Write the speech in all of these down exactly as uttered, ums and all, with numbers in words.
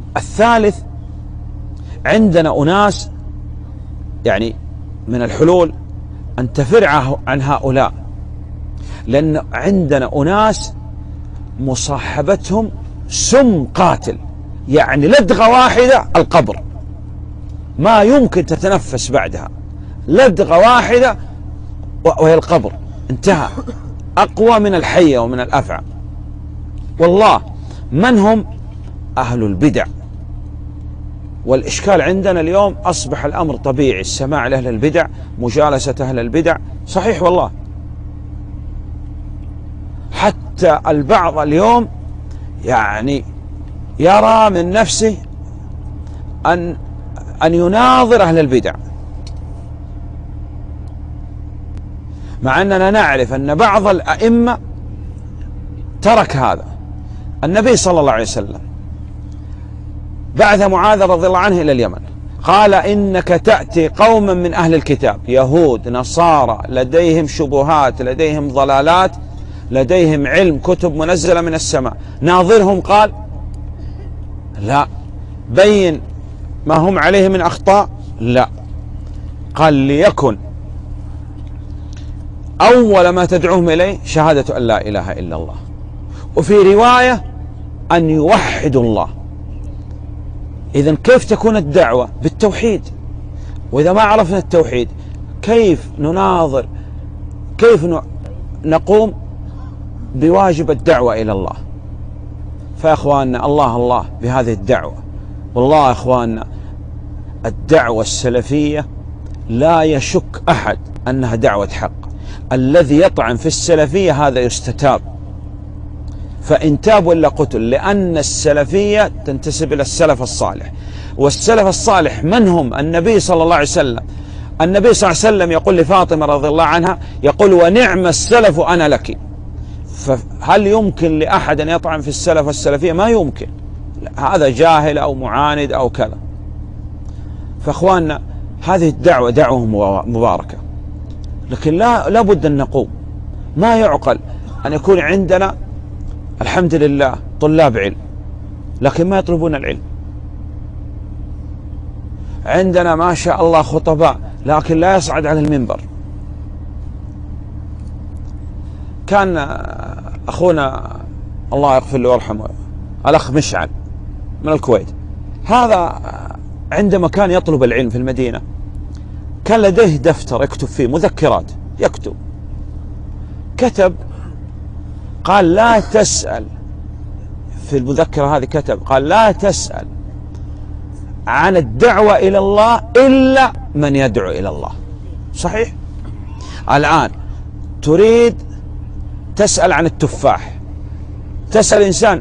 الثالث، عندنا أناس يعني من الحلول أن تفر عن هؤلاء، لأن عندنا أناس مصاحبتهم سم قاتل، يعني لدغة واحدة القبر، ما يمكن تتنفس بعدها، لدغة واحدة وهي القبر، انتهى، أقوى من الحية ومن الأفعى. والله من هم؟ أهل البدع. والإشكال عندنا اليوم أصبح الأمر طبيعي، السماع لأهل البدع، مجالسة أهل البدع، صحيح والله. حتى البعض اليوم يعني يرى من نفسه أن أن يناظر أهل البدع، مع أننا نعرف أن بعض الأئمة ترك هذا. النبي صلى الله عليه وسلم بعث معاذ رضي الله عنه إلى اليمن، قال إنك تأتي قوما من أهل الكتاب، يهود نصارى، لديهم شبهات، لديهم ضلالات، لديهم علم، كتب منزلة من السماء، ناظرهم. قال لا. بين ما هم عليه من أخطاء؟ لا. قال ليكن أول ما تدعوهم إليه شهادة أن لا إله إلا الله، وفي رواية أن يوحدوا الله. إذن كيف تكون الدعوة؟ بالتوحيد. وإذا ما عرفنا التوحيد كيف نناظر، كيف نقوم بواجب الدعوة إلى الله؟ فيا أخواننا الله الله بهذه الدعوة. والله يا أخواننا الدعوة السلفية لا يشك أحد أنها دعوة حق. الذي يطعن في السلفية هذا يستتاب، فإن تاب ولا قتل، لأن السلفية تنتسب إلى السلف الصالح. والسلف الصالح من هم؟ النبي صلى الله عليه وسلم. النبي صلى الله عليه وسلم يقول لفاطمة رضي الله عنها، يقول ونعم السلف أنا لك. فهل يمكن لأحد أن يطعن في السلف والسلفية؟ ما يمكن، هذا جاهل أو معاند أو كذا. فأخواننا هذه الدعوة دعوة مباركة، لكن لا لابد أن نقوم. ما يعقل أن يكون عندنا الحمد لله طلاب علم لكن ما يطلبون العلم، عندنا ما شاء الله خطباء لكن لا يصعد على المنبر. كان أخونا الله يغفر له ويرحمه الأخ مشعل من الكويت، هذا عندما كان يطلب العلم في المدينة كان لديه دفتر يكتب فيه مذكرات، يكتب، كتب قال لا تسأل، في المذكرة هذه كتب قال لا تسأل عن الدعوة إلى الله إلا من يدعو إلى الله. صحيح؟ الآن تريد تسأل عن التفاح، تسأل إنسان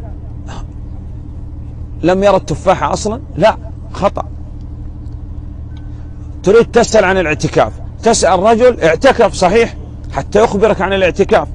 لم يرى التفاحة أصلا؟ لا، خطأ. تريد تسأل عن الاعتكاف، تسأل رجل اعتكف صحيح حتى يخبرك عن الاعتكاف.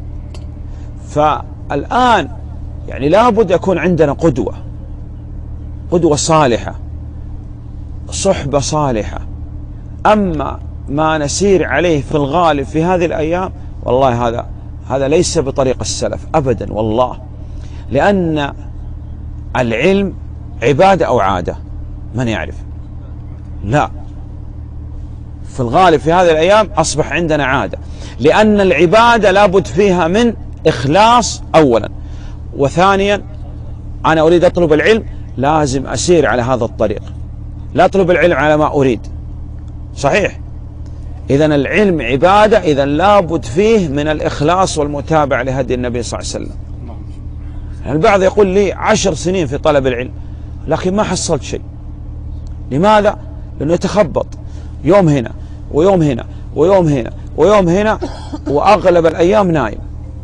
فالآن يعني لابد يكون عندنا قدوة، قدوة صالحة، صحبة صالحة. أما ما نسير عليه في الغالب في هذه الأيام والله هذا هذا ليس بطريق السلف أبدا والله، لأن العلم عبادة أو عادة؟ من يعرف؟ لا، في الغالب في هذه الأيام أصبح عندنا عادة، لأن العبادة لابد فيها من إخلاص أولا، وثانيا أنا أريد أطلب العلم لازم أسير على هذا الطريق، لا أطلب العلم على ما أريد. صحيح؟ إذن العلم عبادة، إذن لابد فيه من الإخلاص والمتابعة لهدي النبي صلى الله عليه وسلم. البعض يقول لي عشر سنين في طلب العلم لكن ما حصلت شيء. لماذا؟ لأنه يتخبط، يوم هنا ويوم هنا ويوم هنا ويوم هنا، وأغلب الأيام نايم.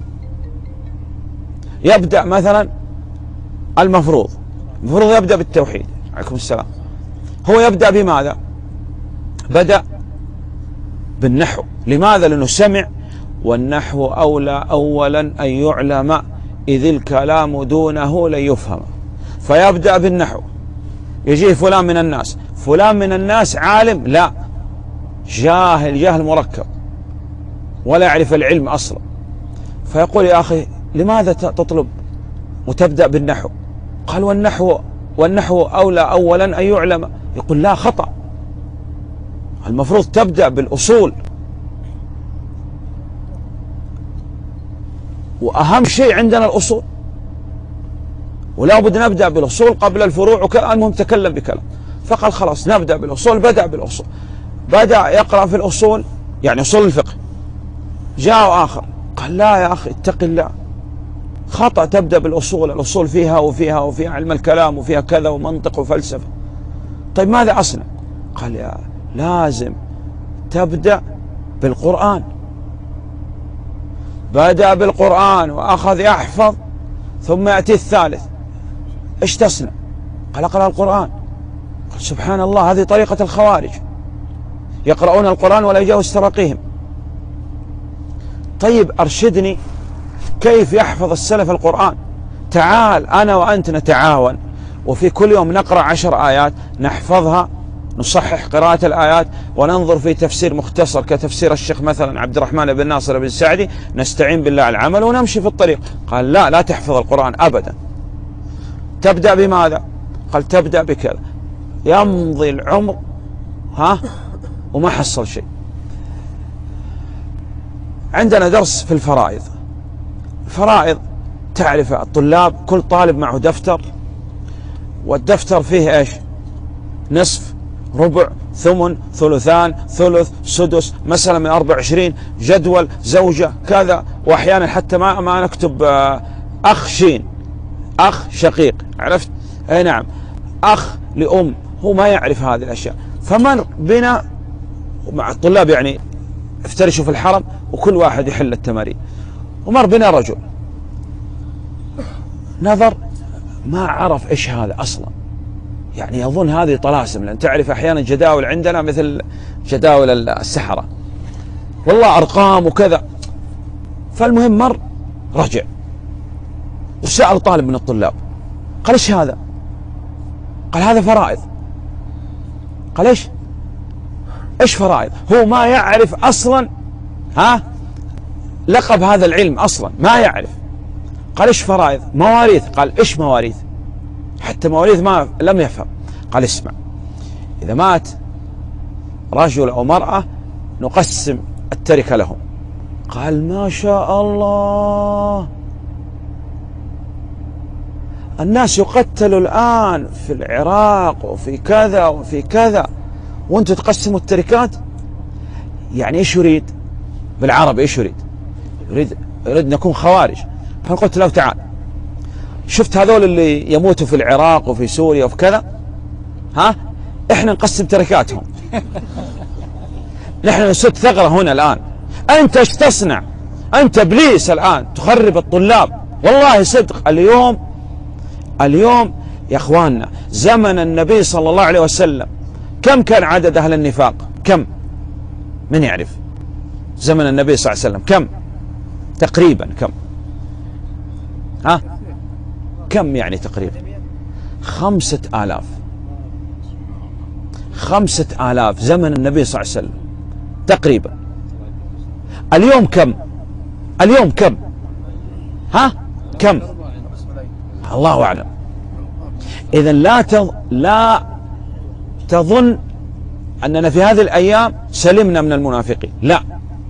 يبدأ مثلا المفروض المفروض يبدأ بالتوحيد، عليكم السلام، هو يبدأ بماذا؟ بدأ بالنحو. لماذا؟ لأنه سمع والنحو أولى أولا أن يعلم إذ الكلام دونه لن يفهم، فيبدأ بالنحو. يجيه فلان من الناس، فلان من الناس عالم؟ لا، جاهل، جهل مركب ولا يعرف العلم أصلا. فيقول يا أخي لماذا تطلب وتبدأ بالنحو؟ قال والنحو والنحو أولى أولا أن يعلم. يقول لا، خطأ، المفروض تبدأ بالأصول، وأهم شيء عندنا الأصول، ولا بد نبدأ بالأصول قبل الفروع وكذا. المهم تكلم بكلام، فقال خلاص نبدأ بالأصول. بدأ بالأصول، بدأ يقرأ في الأصول، يعني أصول الفقه. جاء آخر قال لا يا أخي اتق الله، خطأ تبدأ بالأصول، الأصول فيها وفيها وفيها علم الكلام وفيها كذا ومنطق وفلسفة. طيب ماذا أصنع؟ قال يا لازم تبدأ بالقرآن. بدأ بالقرآن وأخذ يحفظ، ثم يأتي الثالث، إيش تصنع؟ قال اقرأ القرآن. قال سبحان الله، هذه طريقة الخوارج، يقرؤون القرآن ولا يجاوز تراقيهم. طيب أرشدني كيف يحفظ السلف القرآن. تعال أنا وأنت نتعاون، وفي كل يوم نقرأ عشر آيات نحفظها، نصحح قراءة الآيات، وننظر في تفسير مختصر كتفسير الشيخ مثلا عبد الرحمن بن ناصر بن سعدي، نستعين بالله على العمل ونمشي في الطريق. قال لا، لا تحفظ القرآن أبدا. تبدأ بماذا؟ قال تبدأ بكذا. يمضي العمر ها وما حصل شيء. عندنا درس في الفرائض. الفرائض تعرف الطلاب كل طالب معه دفتر، والدفتر فيه ايش؟ نصف، ربع، ثمن، ثلثان، ثلث، سدس، مسألة من أربع وعشرين، جدول، زوجة، كذا، وأحيانا حتى ما ما نكتب أخ شين، أخ شقيق، عرفت؟ أي نعم، أخ لأم، هو ما يعرف هذه الأشياء. فمر بنا مع الطلاب، يعني افترشوا في الحرم وكل واحد يحل التمارين، ومر بنا رجل نظر ما عرف إيش هذا أصلا، يعني يظن هذه طلاسم، لأن تعرف أحيانا جداول عندنا مثل جداول السحرة، والله أرقام وكذا. فالمهم مر رجع وسأل طالب من الطلاب، قال إيش هذا؟ قال هذا فرائض. قال إيش؟ إيش فرائض؟ هو ما يعرف أصلا ها لقب هذا العلم أصلا، ما يعرف. قال إيش فرائض؟ مواريث. قال إيش مواريث؟ حتى مواريث ما لم يفهم. قال اسمع، إذا مات رجل أو مرأة نقسم التركة لهم. قال ما شاء الله، الناس يقتلوا الآن في العراق وفي كذا وفي كذا، وانتم تقسموا التركات؟ يعني ايش يريد بالعربي؟ ايش يريد؟ يريد يريد نكون خوارج. فقلت له تعال، شفت هذول اللي يموتوا في العراق وفي سوريا وفي كذا، ها احنا نقسم تركاتهم، نحن نسد ثغرة هنا الآن. انت ايش تصنع؟ انت ابليس الآن تخرب الطلاب. والله صدق، اليوم اليوم يا اخواننا زمن النبي صلى الله عليه وسلم كم كان عدد اهل النفاق؟ كم؟ من يعرف؟ زمن النبي صلى الله عليه وسلم كم تقريبا؟ كم؟ ها كم يعني تقريبا؟ خمسة آلاف. خمسة آلاف زمن النبي صلى الله عليه وسلم تقريبا. اليوم كم؟ اليوم كم؟ ها كم؟ الله أعلم. إذا لا تظ... لا تظن أننا في هذه الأيام سلمنا من المنافقين، لا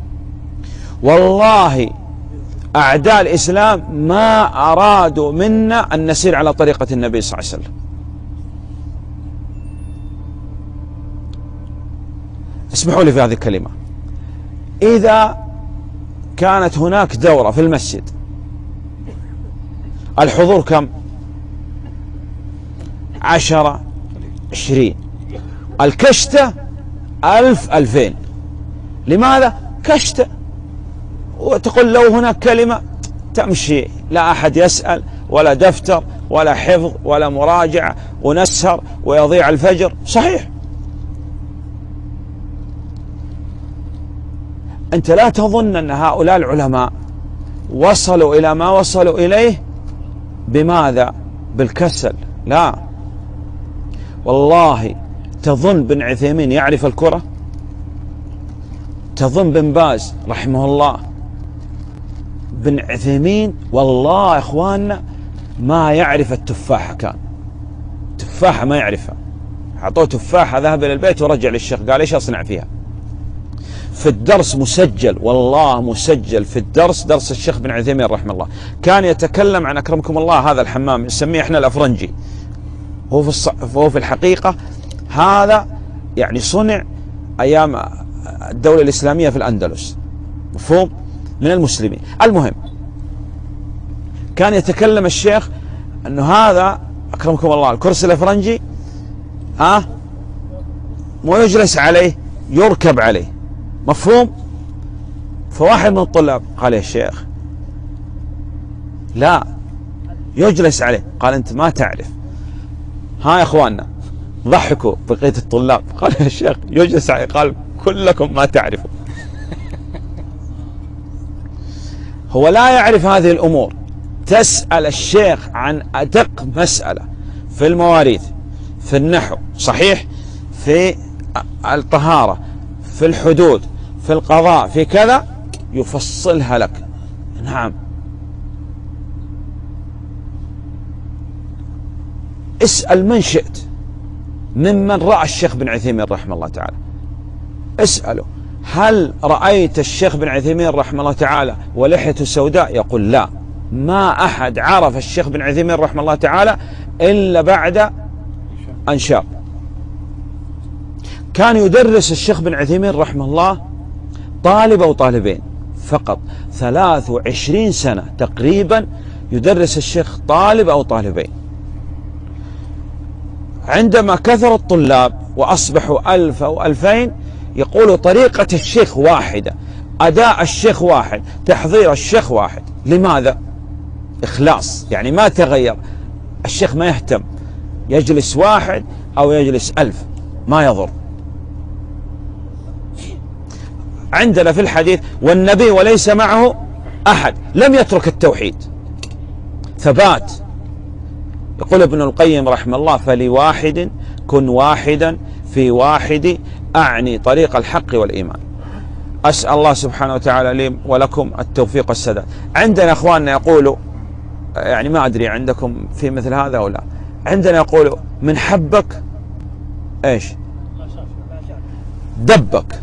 والله أعداء الإسلام ما أرادوا منا أن نسير على طريقة النبي صلى الله عليه وسلم. اسمحوا لي في هذه الكلمة، إذا كانت هناك دورة في المسجد الحضور كم؟ عشرة، عشرين، الكشتة ألف، ألفين. لماذا؟ كشتة، وتقول لو هناك كلمة تمشي، لا أحد يسأل ولا دفتر ولا حفظ ولا مراجعة، ونسهر ويضيع الفجر. صحيح، أنت لا تظن أن هؤلاء العلماء وصلوا إلى ما وصلوا إليه بماذا؟ بالكسل، لا والله. تظن بن عثيمين يعرف الكرة؟ تظن بن باز رحمه الله؟ بن عثيمين والله يا اخواننا ما يعرف التفاحة كان. تفاحة ما يعرفها، أعطوه تفاحة ذهب إلى البيت ورجع للشيخ قال إيش أصنع فيها؟ في الدرس مسجل، والله مسجل في الدرس، درس الشيخ بن عثيمين رحمه الله، كان يتكلم عن أكرمكم الله هذا الحمام نسميه إحنا الأفرنجي، هو في, الص... هو في الحقيقة هذا يعني صنع أيام الدولة الإسلامية في الأندلس، مفهوم، من المسلمين. المهم كان يتكلم الشيخ أنه هذا أكرمكم الله الكرسي الأفرنجي ها مو يجلس عليه، يركب عليه، مفهوم. فواحد من الطلاب قال يا شيخ لا يجلس عليه، قال أنت ما تعرف. ها يا أخواننا ضحكوا بقية الطلاب، قال يا شيخ يجلس عليه، قال كلكم ما تعرفوا. هو لا يعرف هذه الأمور. تسأل الشيخ عن أدق مسألة في المواريث، في النحو صحيح، في الطهارة، في الحدود، في القضاء، في كذا، يفصلها لك. نعم. اسأل من شئت ممن رأى الشيخ بن عثيمين رحمه الله تعالى، اسأله هل رأيت الشيخ بن عثيمين رحمه الله تعالى ولحيته سوداء؟ يقول لا، ما أحد عرف الشيخ بن عثيمين رحمه الله تعالى إلا بعد أن شاب. كان يدرس الشيخ بن عثيمين رحمه الله طالب أو طالبين فقط، ثلاث وعشرين سنة تقريبا يدرس الشيخ طالب أو طالبين. عندما كثر الطلاب وأصبحوا ألف أو ألفين، يقولوا طريقة الشيخ واحدة، أداء الشيخ واحد، تحضير الشيخ واحد. لماذا؟ إخلاص، يعني ما تغير الشيخ، ما يهتم يجلس واحد أو يجلس ألف، ما يضر. عندنا في الحديث والنبي وليس معه أحد، لم يترك التوحيد، ثبات. يقول ابن القيم رحمه الله فلواحد كن واحدا في واحد، أعني طريق الحق والإيمان. أسأل الله سبحانه وتعالى لي ولكم التوفيق والسداد. عندنا أخواننا يقولوا، يعني ما أدري عندكم في مثل هذا أو لا، عندنا يقولوا من حبك إيش دبك،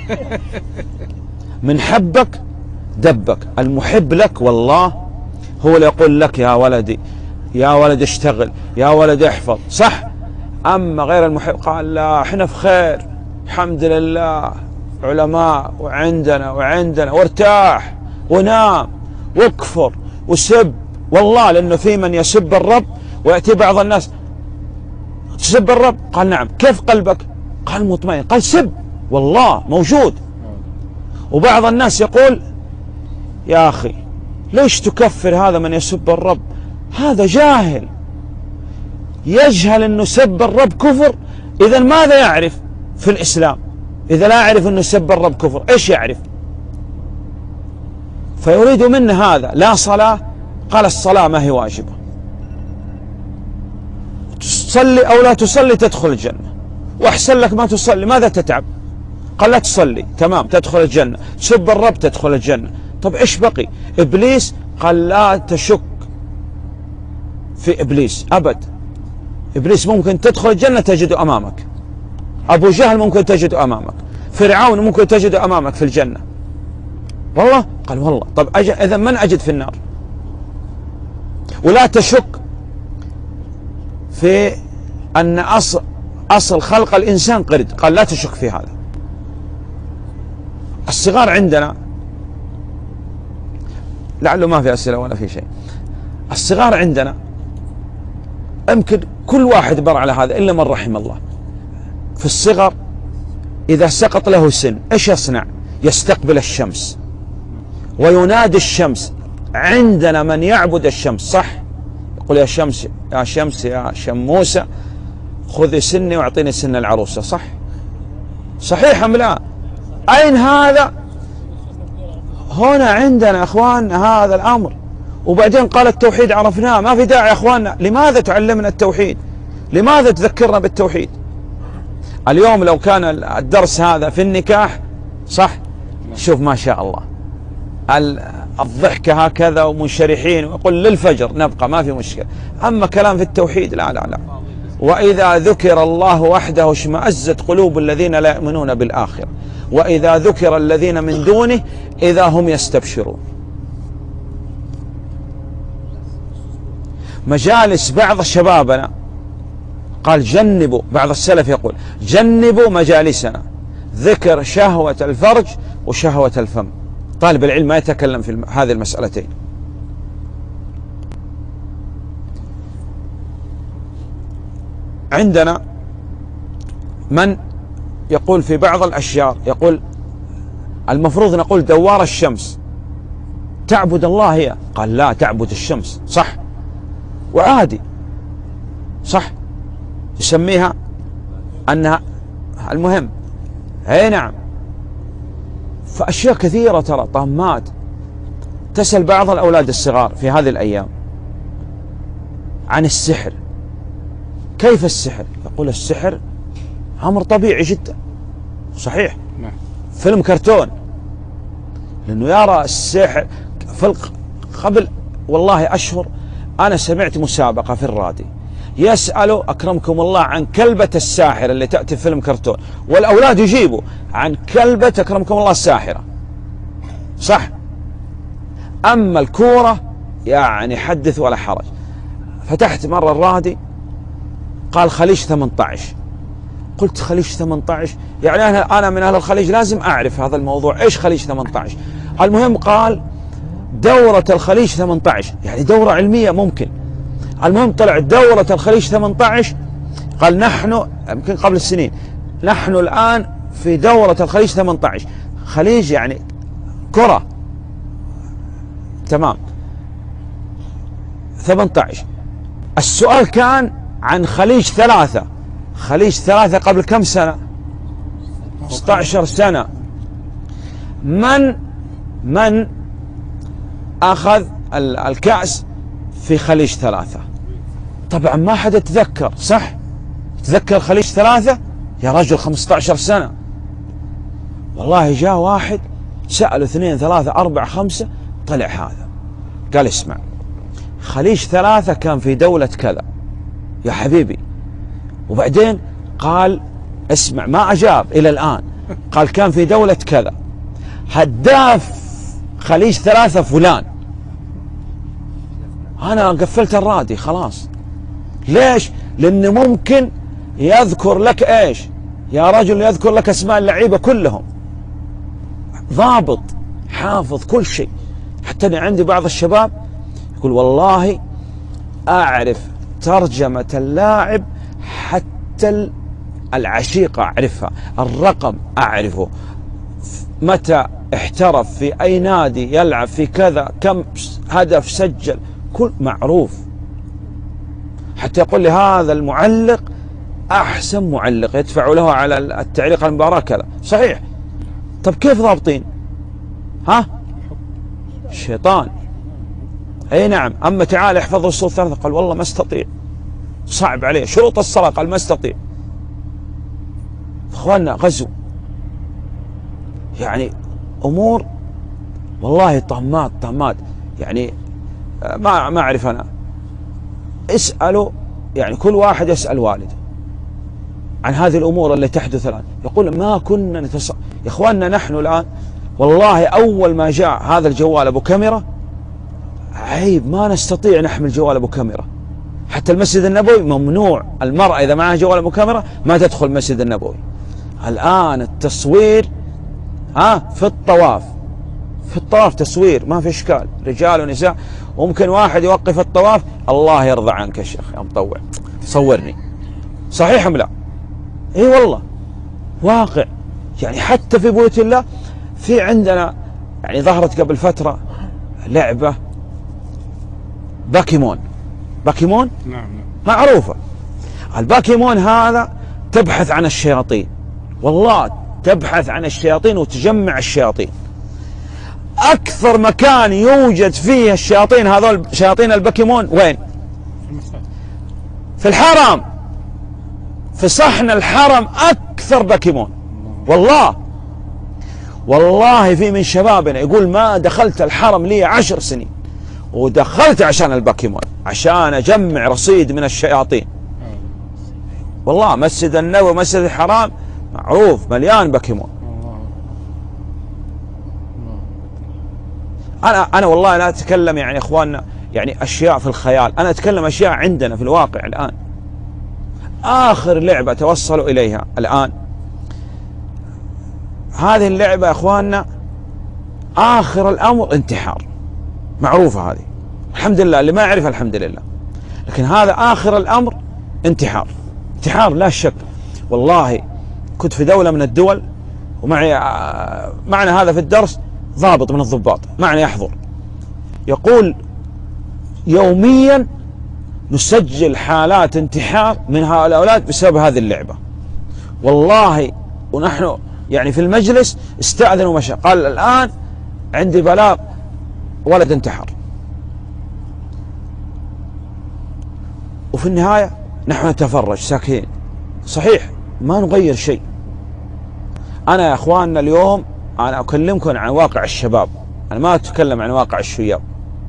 من حبك دبك. المحب لك والله هو اللي يقول لك يا ولدي، يا ولد اشتغل، يا ولد احفظ، صح. أما غير المحب قال لا احنا في خير الحمد لله، علماء وعندنا وعندنا، وارتاح ونام واكفر وسب. والله لأنه في من يسب الرب، ويأتي بعض الناس تسب الرب، قال نعم، كيف قلبك؟ قال مطمئن، قال سب، والله موجود. وبعض الناس يقول يا أخي ليش تكفر هذا من يسب الرب؟ هذا جاهل، يجهل أنه سب الرب كفر. إذا ماذا يعرف في الإسلام؟ إذا لا يعرف أنه سب الرب كفر، إيش يعرف؟ فيريد منه هذا لا صلاة، قال الصلاة ما هي واجبة، تصلي أو لا تصلي تدخل الجنة، وأحسن لك ما تصلي، ماذا تتعب؟ قال لا تصلي تمام تدخل الجنة، سب الرب تدخل الجنة. طب إيش بقي؟ إبليس قال لا تشك في إبليس أبد، إبليس ممكن تدخل الجنة تجده أمامك، أبو جهل ممكن تجده أمامك، فرعون ممكن تجده أمامك في الجنة. والله قال والله. طب إذا من أجد في النار؟ ولا تشك في أن أصل, أصل خلق الإنسان قرد، قال لا تشك في هذا. الصغار عندنا لعله ما في أسئلة ولا في شيء. الصغار عندنا يمكن كل واحد بر على هذا إلا من رحم الله. في الصغر إذا سقط له سن إيش يصنع؟ يستقبل الشمس وينادي الشمس. عندنا من يعبد الشمس، صح، يقول يا شمس يا شمس يا شموسة خذي سني واعطيني سن العروسة، صح؟ صحيح أم لا؟ أين هذا؟ هنا عندنا أخوان هذا الأمر. وبعدين قال التوحيد عرفناه، ما في داعي يا أخواننا. لماذا تعلمنا التوحيد؟ لماذا تذكرنا بالتوحيد؟ اليوم لو كان الدرس هذا في النكاح، صح، شوف ما شاء الله الضحكة هكذا ومنشرحين، ويقول للفجر نبقى ما في مشكلة. أما كلام في التوحيد لا لا لا وإذا ذكر الله وحده اشمأزت قلوب الذين لا يؤمنون بالآخرة وإذا ذكر الذين من دونه إذا هم يستبشرون. مجالس بعض شبابنا قال جنبوا، بعض السلف يقول جنبوا مجالسنا ذكر شهوة الفرج وشهوة الفم. طالب العلم ما يتكلم في هذه المسألتين. عندنا من يقول في بعض الأشياء، يقول المفروض نقول دوار الشمس تعبد الله هي، قال لا تعبد الشمس، صح وعادي صح، يسميها أنها المهم، اي نعم. فأشياء كثيرة ترى طامات. تسأل بعض الأولاد الصغار في هذه الأيام عن السحر، كيف السحر؟ يقول السحر أمر طبيعي جدا، صحيح، فيلم كرتون، لأنه يرى السحر. قبل والله أشهر أنا سمعت مسابقة في الراديو يسألوا أكرمكم الله عن كلبة الساحرة اللي تأتي في فيلم كرتون، والأولاد يجيبوا عن كلبة أكرمكم الله الساحرة، صح. أما الكورة يعني حدث ولا حرج. فتحت مرة الرادي قال خليج ثمانية عشر، قلت خليج ثمانية عشر يعني أنا أنا من أهل الخليج لازم أعرف هذا الموضوع، إيش خليج ثمانية عشر؟ المهم قال دورة الخليج ثمانية عشر، يعني دورة علمية ممكن. المهم طلع دورة الخليج ثمانية عشر، قال نحن يمكن قبل السنين، نحن الآن في دورة الخليج ثمانية عشر. خليج يعني كرة، تمام، ثمانية عشر. السؤال كان عن خليج ثلاثة، خليج ثلاثة قبل كم سنة؟ ستة عشر سنة. من من أخذ الكأس في خليج ثلاثة؟ طبعا ما حد يتذكر، صح؟ تذكر خليج ثلاثة يا رجل خمسة عشر سنة. والله جاء واحد سأله اثنين ثلاثة أربعة خمسة، طلع هذا قال اسمع خليج ثلاثة كان في دولة كذا يا حبيبي، وبعدين قال اسمع ما أجاب إلى الآن، قال كان في دولة كذا، هداف خليج ثلاثة فلان. أنا قفلت الرادي خلاص. ليش؟ لأنه ممكن يذكر لك إيش يا رجل، يذكر لك أسماء اللعيبة كلهم، ضابط حافظ كل شيء. حتى أنا عندي بعض الشباب يقول والله أعرف ترجمة اللاعب، حتى العشيقة أعرفها، الرقم أعرفه، متى احترف، في أي نادي يلعب، في كذا، كم هدف سجل، كل معروف. حتى يقول لي هذا المعلق أحسن معلق، يدفع له على التعليق على المباراة كذا، صحيح. طب كيف ضابطين؟ ها؟ الشيطان. اي نعم. اما تعال احفظ الصوت ثلاثة، قال والله ما استطيع، صعب عليه. شروط الصلاة قال ما استطيع. اخواننا غزو، يعني امور والله طامات طامات، يعني ما ما اعرف انا. اسالوا، يعني كل واحد يسال والده عن هذه الامور اللي تحدث الان، يقول ما كنا نتص... يا اخواننا نحن الان والله اول ما جاء هذا الجوال ابو كاميرا عيب، ما نستطيع نحمل جوال ابو كاميرا. حتى المسجد النبوي ممنوع المرأة اذا معها جوال ابو كاميرا ما تدخل المسجد النبوي. الان التصوير ها في الطواف، في الطواف تصوير ما في اشكال، رجال ونساء. وممكن واحد يوقف الطواف، الله يرضى عنك يا شيخ يا مطوع صورني، صحيح ام لا؟ اي والله واقع. يعني حتى في بيوت الله. في عندنا يعني ظهرت قبل فترة لعبة باكيمون، باكيمون نعم معروفة. الباكيمون هذا تبحث عن الشياطين، والله تبحث عن الشياطين وتجمع الشياطين. أكثر مكان يوجد فيه الشياطين هذول شياطين الباكيمون وين؟ في الحرم، في صحن الحرم أكثر باكيمون. والله والله في من شبابنا يقول ما دخلت الحرم لي عشر سنين، ودخلت عشان الباكيمون، عشان أجمع رصيد من الشياطين. والله مسجد النبوي ومسجد الحرام معروف مليان بوكيمون. انا انا والله لا اتكلم يعني اخواننا يعني اشياء في الخيال، انا اتكلم اشياء عندنا في الواقع الان. اخر لعبه توصلوا اليها الان هذه اللعبه يا اخواننا، اخر الامر انتحار، معروفه هذه الحمد لله، اللي ما يعرف الحمد لله، لكن هذا اخر الامر انتحار. انتحار لا شك. والله كنت في دوله من الدول ومعي معنا هذا في الدرس ضابط من الضباط معنا يحضر، يقول يوميا نسجل حالات انتحار من هؤلاء الأولاد بسبب هذه اللعبة. والله ونحن يعني في المجلس استأذنوا ومشى، قال الآن عندي بلاغ ولد انتحر. وفي النهاية نحن نتفرج ساكتين. صحيح ما نغير شيء. أنا يا أخواننا اليوم أنا أكلمكم عن واقع الشباب، أنا ما أتكلم عن واقع الشياب.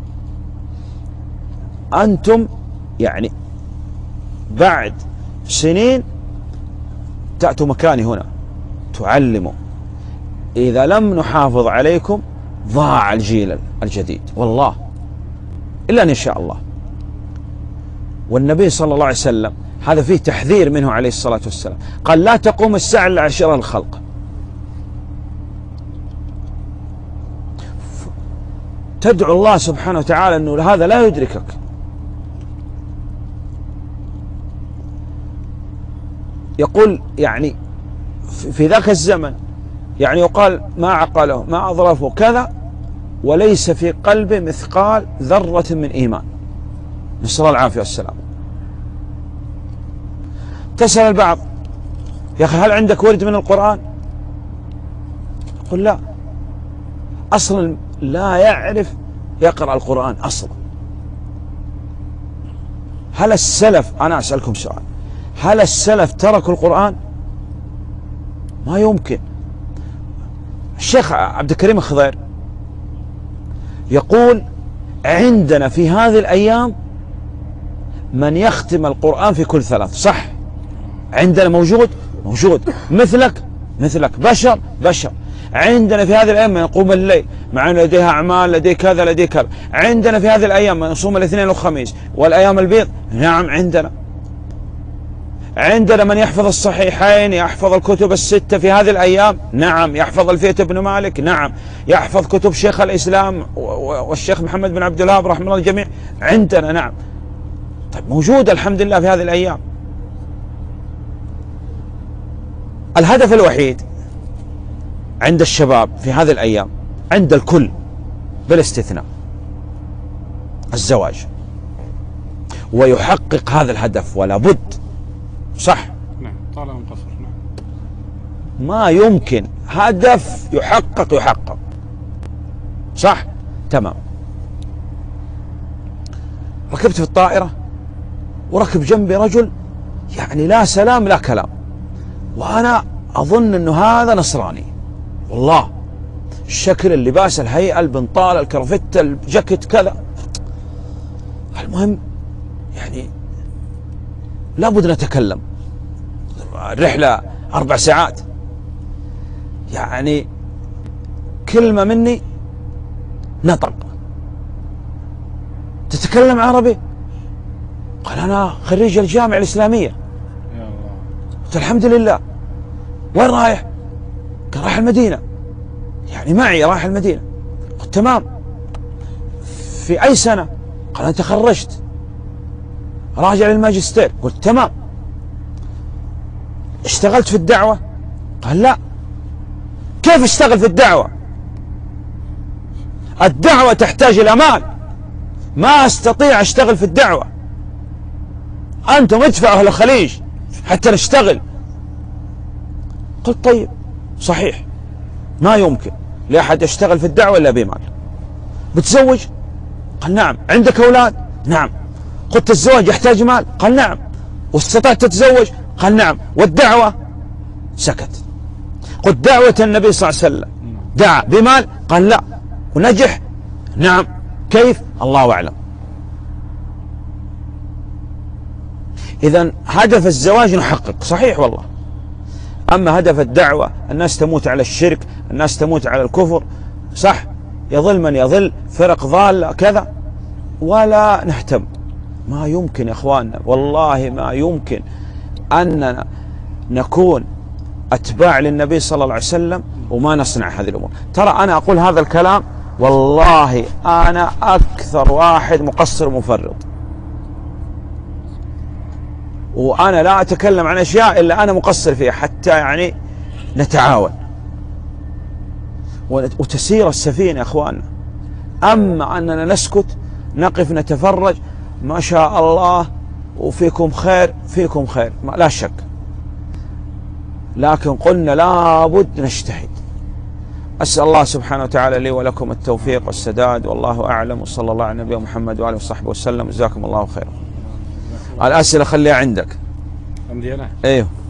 أنتم يعني بعد سنين تأتوا مكاني هنا تعلموا، إذا لم نحافظ عليكم ضاع الجيل الجديد والله، إلا أن يشاء الله. والنبي صلى الله عليه وسلم هذا فيه تحذير منه عليه الصلاة والسلام، قال لا تقوم الساعة إلا على شرار الخلق. تدعو الله سبحانه وتعالى أنه هذا لا يدركك. يقول يعني في ذاك الزمن يعني يقال ما عقله ما أظرفه كذا وليس في قلبه مثقال ذرة من إيمان، نسأل الله العافية والسلام. تسأل البعض يا أخي هل عندك ورد من القرآن؟ يقول لا، أصلا لا يعرف يقرأ القرآن أصلا. هل السلف، أنا أسألكم سؤال، هل السلف تركوا القرآن؟ ما يمكن. الشيخ عبد الكريم الخضير يقول عندنا في هذه الأيام من يختم القرآن في كل ثلاث. صح، عندنا موجود موجود مثلك مثلك بشر بشر. عندنا في هذه الأيام من يقوم الليل مع أنه لديها أعمال لديه كذا لديه كذا. عندنا في هذه الأيام من يصوم الاثنين والخميس والأيام البيض. نعم عندنا. عندنا من يحفظ الصحيحين يحفظ الكتب الستة في هذه الأيام. نعم. يحفظ ألفية بن مالك. نعم. يحفظ كتب شيخ الإسلام والشيخ محمد بن عبد الوهاب رحمه الله الجميع. عندنا. نعم. طيب موجود الحمد لله في هذه الأيام. الهدف الوحيد عند الشباب في هذه الأيام عند الكل بالاستثناء الزواج، ويحقق هذا الهدف ولا بد. صح؟ نعم. طالما مقصر. نعم. ما يمكن هدف يحقق يحقق. صح؟ تمام. ركبت في الطائرة وركب جنبي رجل يعني لا سلام لا كلام، وأنا أظن أنه هذا نصراني والله، الشكل اللباس الهيئة البنطال الكرفتة الجاكيت كذا. المهم يعني لابد نتكلم، الرحلة أربع ساعات، يعني كلمة مني نطق. تتكلم عربي؟ قال أنا خريج الجامعة الإسلامية. يا الله. قلت الحمد لله. وين رايح؟ قال رايح المدينة، يعني معي رايح المدينة. قلت تمام. في أي سنة؟ قال أنا تخرجت راجع للماجستير. قلت تمام. اشتغلت في الدعوة؟ قال لا. كيف اشتغل في الدعوة؟ الدعوة تحتاج إلى مال، ما استطيع اشتغل في الدعوة. أنتم ادفعوا أهل الخليج حتى نشتغل. قلت طيب صحيح ما يمكن لأحد يشتغل في الدعوة إلا بمال. بتزوج؟ قال نعم. عندك أولاد؟ نعم. قلت الزواج يحتاج مال؟ قال نعم. واستطعت تتزوج؟ قال نعم. والدعوة؟ سكت. قلت دعوة النبي صلى الله عليه وسلم دعا بمال؟ قال لا. ونجح؟ نعم. كيف؟ الله أعلم. إذا هدف الزواج نحقق صحيح والله، أما هدف الدعوة الناس تموت على الشرك، الناس تموت على الكفر، صح، يظل من يظل، فرق ضالة كذا، ولا نهتم. ما يمكن يا أخواننا، والله ما يمكن أننا نكون أتباع للنبي صلى الله عليه وسلم وما نصنع هذه الأمور. ترى أنا أقول هذا الكلام والله أنا أكثر واحد مقصر ومفرط، وأنا لا أتكلم عن أشياء إلا أنا مقصر فيها، حتى يعني نتعاون وتسير السفينة يا أخواننا. أما أننا نسكت نقف نتفرج، ما شاء الله وفيكم خير، فيكم خير لا شك، لكن قلنا لابد نجتهد. أسأل الله سبحانه وتعالى لي ولكم التوفيق والسداد، والله أعلم، وصلى الله على نبينا محمد وآله وصحبه وسلم. جزاكم الله خيرا. الأسئلة خليها عندك. عندي أنا. أيوه.